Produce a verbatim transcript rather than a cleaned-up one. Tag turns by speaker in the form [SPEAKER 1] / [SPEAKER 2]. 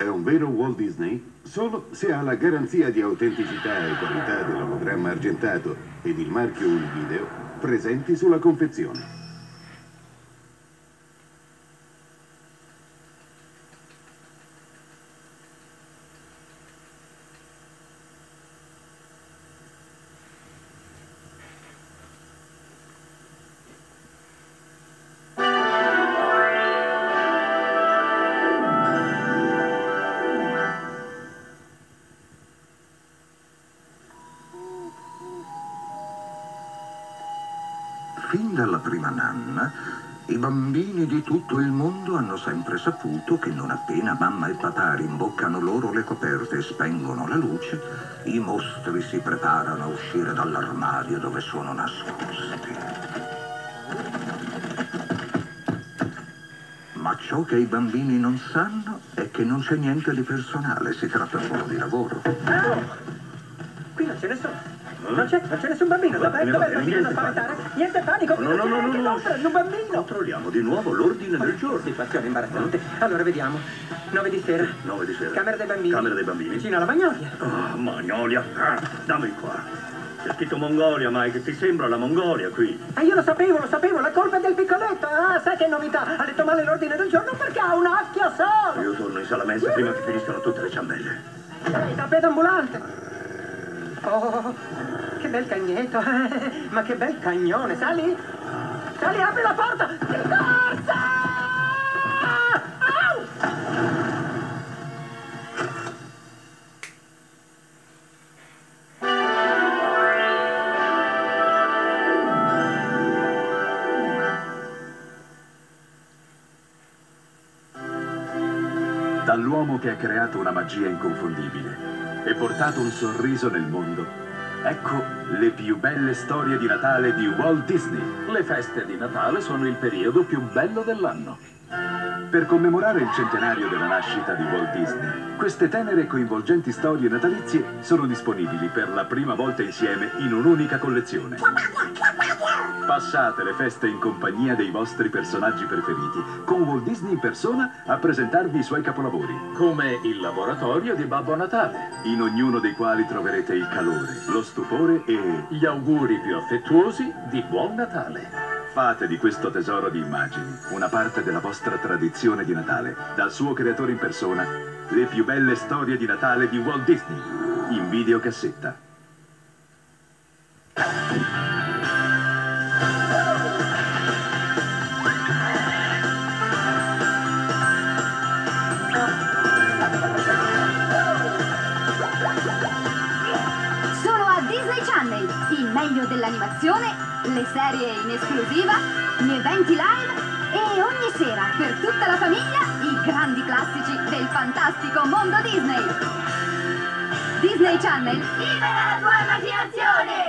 [SPEAKER 1] è un vero Walt Disney solo se ha la garanzia di autenticità e qualità dell'ologramma argentato ed il marchio Univideo presenti sulla confezione.
[SPEAKER 2] Fin dalla prima nanna, i bambini di tutto il mondo hanno sempre saputo che non appena mamma e papà rimboccano loro le coperte e spengono la luce, i mostri si preparano a uscire dall'armadio dove sono nascosti. Ma ciò che i bambini non sanno è che non c'è niente di personale, si tratta solo di lavoro.
[SPEAKER 3] Oh, qui non c'è nessuno. Non c'è, non c'è nessun bambino, dov'è? Dov'è il bambino da spaventare? Niente panico,
[SPEAKER 4] no, no, no, no, no, no.
[SPEAKER 3] Un bambino!
[SPEAKER 4] Controlliamo di nuovo l'ordine del giorno.
[SPEAKER 3] Situazione imbarazzante. Allora vediamo. nove di sera.
[SPEAKER 4] nove di sera.
[SPEAKER 3] Camera dei bambini.
[SPEAKER 4] Camera dei bambini.
[SPEAKER 3] Vicino alla Magnolia.
[SPEAKER 4] Oh, Magnolia. Ah, dammi qua. C'è scritto Mongolia, Mike. Ti sembra la Mongolia qui?
[SPEAKER 3] Ah, io lo sapevo, lo sapevo. La colpa è del piccoletto. Ah, sai che novità? Ha letto male l'ordine del giorno perché ha un occhio solo.
[SPEAKER 4] Io torno in sala mensa prima che finiscano tutte le ciambelle.
[SPEAKER 3] Ehi, tappeto ambulante. Oh, che bel cagnetto, ma che bel cagnone, sali? Sali, apri la porta! Di corsa! Au!
[SPEAKER 5] Dall'uomo che ha creato una magia inconfondibile e portato un sorriso nel mondo, ecco le più belle storie di Natale di Walt Disney.
[SPEAKER 6] Le feste di Natale sono il periodo più bello dell'anno.
[SPEAKER 5] Per commemorare il centenario della nascita di Walt Disney, queste tenere e coinvolgenti storie natalizie sono disponibili per la prima volta insieme in un'unica collezione. Passate le feste in compagnia dei vostri personaggi preferiti, con Walt Disney in persona a presentarvi i suoi capolavori.
[SPEAKER 6] Come il laboratorio di Babbo Natale,
[SPEAKER 5] in ognuno dei quali troverete il calore, lo stupore e
[SPEAKER 6] gli auguri più affettuosi di Buon Natale.
[SPEAKER 5] Fate di questo tesoro di immagini una parte della vostra tradizione di Natale, dal suo creatore in persona, le più belle storie di Natale di Walt Disney, in videocassetta.
[SPEAKER 7] Solo a Disney Channel, il meglio dell'animazione, le serie in esclusiva, gli eventi live e ogni sera per tutta la famiglia i grandi classici del fantastico mondo Disney. Disney Channel, libera la tua immaginazione!